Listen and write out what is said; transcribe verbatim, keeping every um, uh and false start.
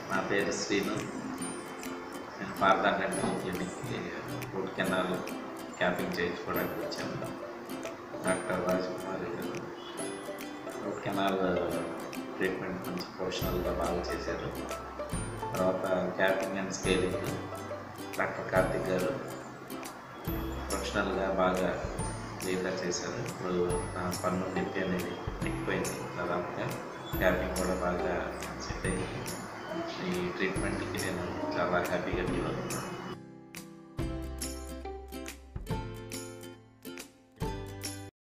నా పేరు శ్రీను. నేను పార్థా డెంటల్ క్లినిక్కి రూట్ కెనాల్ క్యాపింగ్ చేయించుకోవడానికి వచ్చాను. డాక్టర్ రాజకుమారి గారు రూట్ కెనాల్ ట్రీట్మెంట్ కొంచెం ప్రొఫెషనల్గా బాగా చేశారు. తర్వాత capping and scaling doctor Karthik garu ప్రొఫెషనల్గా బాగా క్లియర్గా చేశారు. ఇప్పుడు నా పన్ను నొప్పి అనేది ఎక్కువైంది. దాదాపుగా క్యాపింగ్ కూడా బాగా సెట్ అయ్యింది. ఈ ట్రీట్మెంట్కి నేను చాలా హ్యాపీగా ఫీల్ అవుతున్నాను.